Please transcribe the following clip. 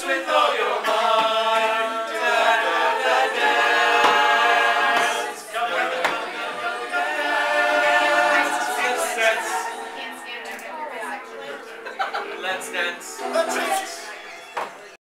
with all your might. Dance. Come on, dance. Let's dance. Let's dance.